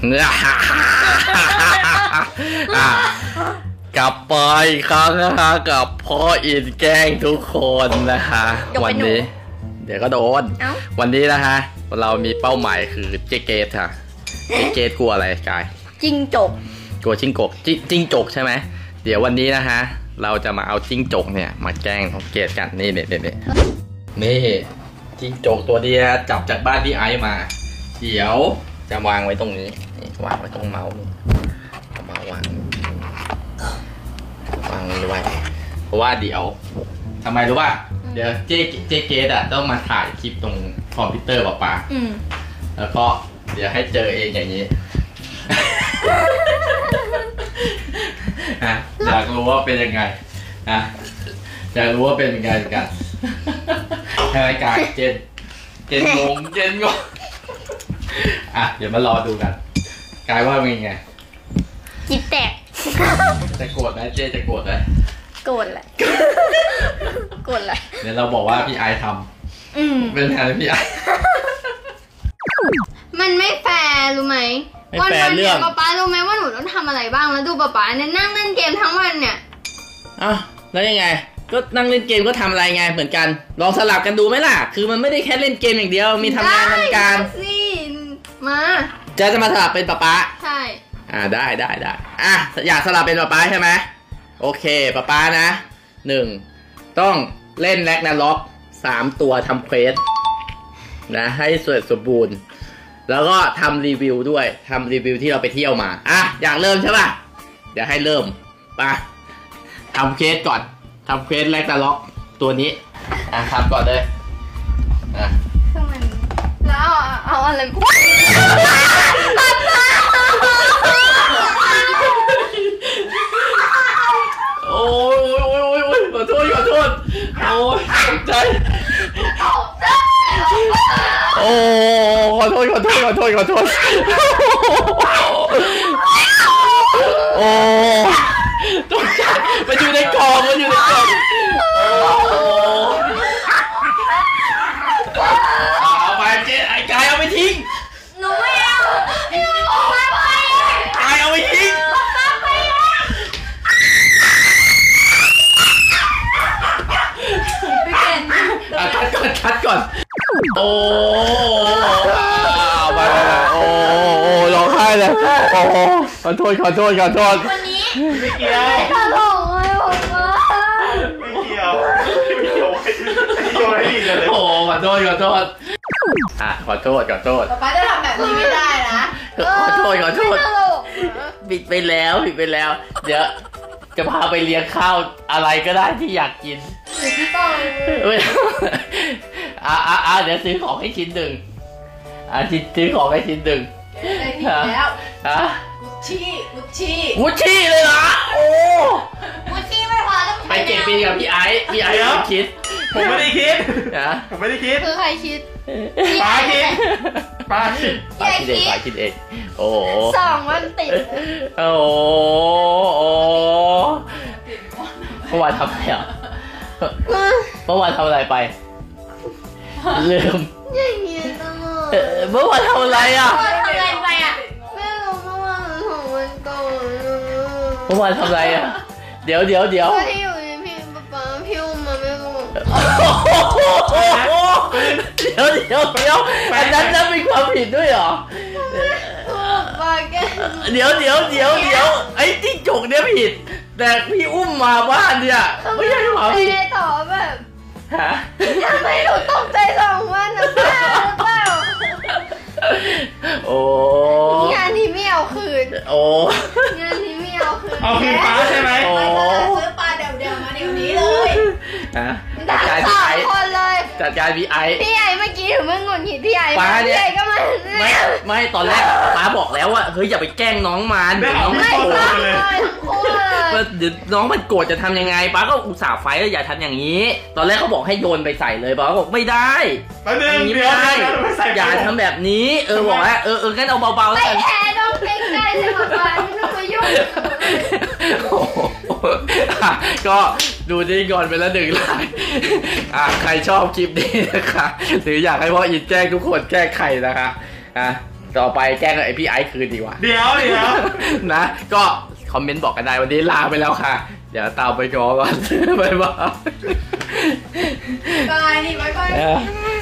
กลับไปอีกครั้งนะคะกับพ่ออินแกล้งทุกคนนะคะวันนี้เดี๋ยวก็โดนวันนี้นะคะเรามีเป้าหมายคือเจเกตค่ะเจเกตกลัวอะไรกายจิ้งจกกลัวจิ้งจกใช่ไหมเดี๋ยววันนี้นะคะเราจะมาเอาจิ้งจกเนี่ยมาแกล้งของเกตกันนี่จิ้งจกตัวนี้จับจากบ้านพี่ไอซ์มาเดี๋ยวจะวางไว้ตรงนี้วางไว้ตรงเมาส์นี่มาวางไว้เพราะว่าเดี๋ยวทำไมรู้ป่ะเดี๋ยวเจเกตต้องมาถ่ายคลิปตรงคอมพิวเตอร์ป่ะแล้วก็เดี๋ยวให้เจอเองอย่างนี้อยากรู้ว่าเป็นยังไงอยากรู้ว่าเป็นยังไงกันให้รายการเจนงงเดี๋ยวมารอดูกันกายว่าเป็นยังไงจิตแตกจะโกรธไหมเจจะโกรธไหมโกรธแหละเดี๋ยวเราบอกว่าพี่ไอทำเป็นแทนพี่ไอมันไม่แฟร์รู้ไหมวันเนี่ยป๊ารู้ไหมว่าหนูต้องทำอะไรบ้างแล้วดูป๊าเนี่ยนั่งเล่นเกมทั้งวันเนี่ยแล้วยังไงก็นั่งเล่นเกมก็ทำอะไรไงเหมือนกันลองสลับกันดูไหมล่ะคือมันไม่ได้แค่เล่นเกมอย่างเดียวมีทำงานทำการสิมาจะมาสลับเป็นป๊าใช่ได้อยากสลับเป็นป๊าใช่ไหมโอเคป๊านะ1ต้องเล่นแร็กนาร็อก3ตัวทำเควสนะให้สมบูรณ์แล้วก็ทำรีวิวด้วยทำรีวิวที่เราไปเที่ยวมาอยากเริ่มใช่ป่ะเดี๋ยวให้เริ่มไปทำเควสก่อนทำเควสแร็กนาร็อกตัวนี้ทำก่อนเลยแล้วเอาอะไรโอ้ยขอโทษโอ้ยตกใจโอ้ขอโทษโอ้ตกใจมันอยู่ในกล่องเอาไปเจ๊ไอ้กายเอาไปทิ้งหนูไม่เอากายเอาไปทิ้งคัดก่อนโอ้ไปโอ้ร้องไห้เลยโอ้ขอโทษวันนี้ไม่เกี่ยวตลกเลยผมว่าไม่เกี่ยวให้ดีเลยโอ้ขอโทษขอโทษป๊าจะทำแบบนี้ไม่ได้นะขอโทษปิดไปแล้วเดี๋ยวจะพาไปเลี้ยงข้าวอะไรก็ได้ที่อยากกินเดี๋ยวซื้อของให้ชิ้นหนึ่งซื้อของให้ชิ้นหนึ่งแล้วกุชชี่เลยเหรอโอ้กุชชี่ไม่พอต้องไปเก็บปีกับพี่ไอซ์คิดผมไม่ได้คิดคือใครคิดป้าคิดเองโอ้ 2 วันติดโอ้เมื่อวานทำอะไรเมื่อวานทำอะไรไปลืมอย่างเงี้ยตลอดเมื่อวานทำอะไรไปไม่รู้เมื่อวานของวันก่อนเมื่อวานทำอะไรเดี๋ยวที่อยู่ในพี่ป๊าพี่อุ้มมาไม่รู้เดี๋ยวอันนั้นมีความผิดด้วยเหรอเดี๋ยวไอ้จิ้งจกเนี่ยผิดแต่พี่อุ้มมาบ้านเนี่ยไม่ใช่ความผิดต่อแบบยังไม่หนูตกใจ2 วันนะป้าหรือเปล่าโอ้งานนี้ไม่เอาคืนงานนี้ไม่เอาคืนเอาคืนป้าใช่ไหมซื้อปลาเดี๋ยวมาเดี๋ยวนี้เลยจัดการพี่ไอคนเลยจัดการพี่ไอเมื่อกี้ถึงเมื่องุนหิดพี่ไอก็มาไม่ตอนแรกป้าบอกแล้วว่าเฮ้ยอย่าไปแกล้งน้องมันน้องไม่โกรธเลยเดี๋ยวน้องมันโกรธจะทำยังไงป้าก็อุตส่าห์ไฟแล้วอย่าทำอย่างนี้ตอนแรกเขาบอกให้โยนไปใส่เลยป้าบอกไม่ได้อย่างนี้ไม่ได้อย่าทำแบบนี้บอกว่างั้นเอาเบาๆแล้วกันแพ้น้องใกล้ๆใช่ไหมป้าไม่ต้องมายุ่งก็ดูนี่ก่อนไปแล้ว1 ไลค์ใครชอบคลิปนี้นะคะหรืออยากให้พ่ออินแจ้งทุกคนแก้ไขนะคะต่อไปแกล้งไอพี่ไอซ์คืนดีกว่าเดี๋ยวนะก็คอมเมนต์บอกกันได้วันนี้ลาไปแล้วค่ะ เดี๋ยวตามไปง้อก่อน บ๊ายบายบายดิบายบาย